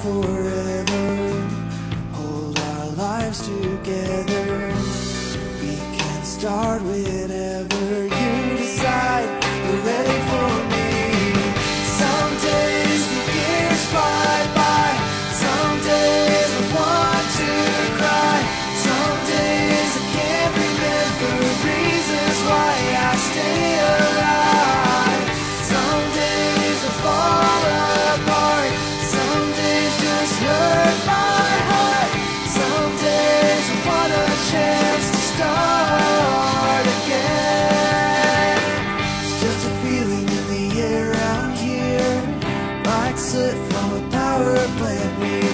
forever, hold our lives together. We can start whenever you decide you're ready for me. Some days the years fly by, some days I want to cry, some days I can't remember reasons why I stay alive. Some days I fall apart, some days just hurt my heart, some days I want a chance to start again. It's just a feeling in the air around here, like soot from a power plant. We